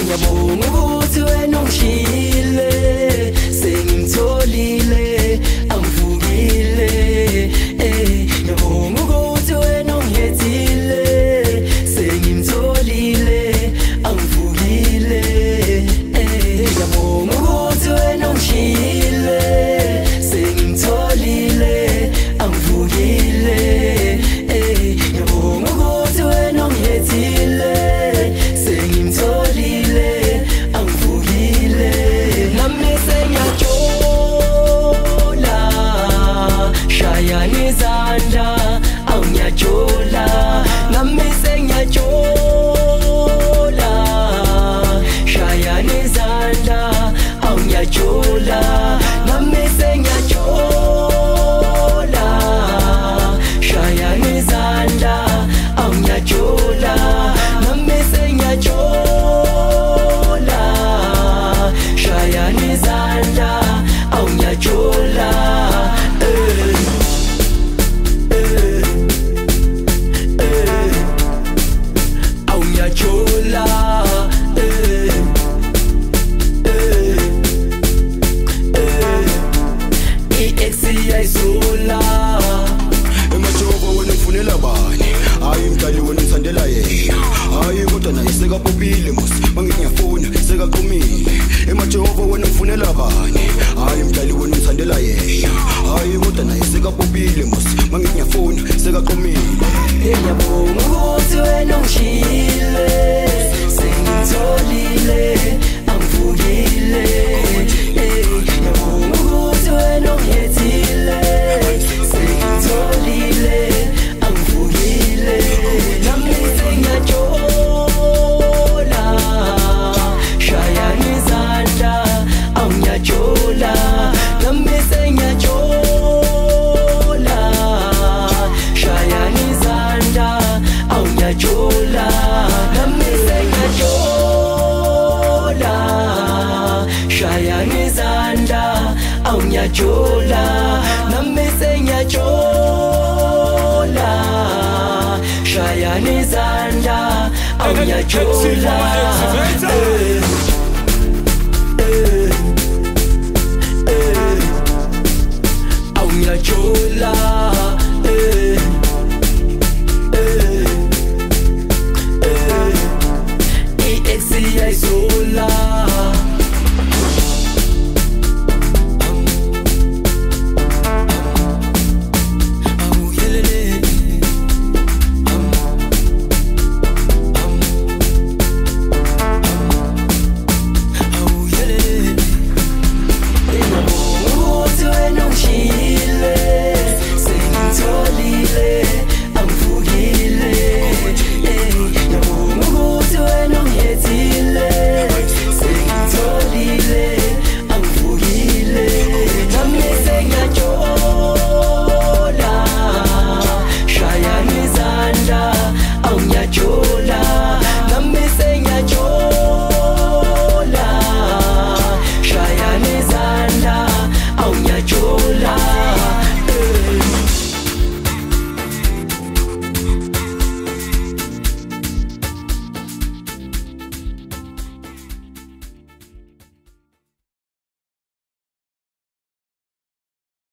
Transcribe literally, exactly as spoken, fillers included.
ngiyabonga ukuthi wena ungishile sengimtholile angivukile eh ngiyabonga ukuthi wena ungihethile sengimtholile angivukile eh ngiyabonga ukuthi wena ungishile sengimtholile angivukile eh ngiyabonga ukuthi wena ungihethile sengimtholile angivukile nami sengiyajola shaya nizandla awungiyajola nami sengiyajola shaya nizandla awungiyajola nami sengiyajola shaya nizandla awungiyajola nami sengiyajola shaya nizandla awungiyajola eh eh eh awungiyajola eh eh eh iexiyayizula emajobo wena ufunela bani hayi mdali wena uthandela yena hayi kodwa naye sekapopile mos mangithi ngiyafuna sekaqhumile emajobo wena ufunela bani hayi mdali wena uthandela yena hayi kodwa naye sekapopile mos mangithi ngiyafuna sekaqhumile ngiyabonga ukuthi wena ungishile sengitholile angivukile eh ngiyabonga ukuthi wena ungihethile sengitholile angivukile nami sengiyajola shaya nizandla awungiyajola nami sengiyajola shaya nizandla awungiyajola nami sengiyajola shaya nizandla awungiyajola nami sengiyajola shaya nizandla awungiyajola eh eh eh awungiyajola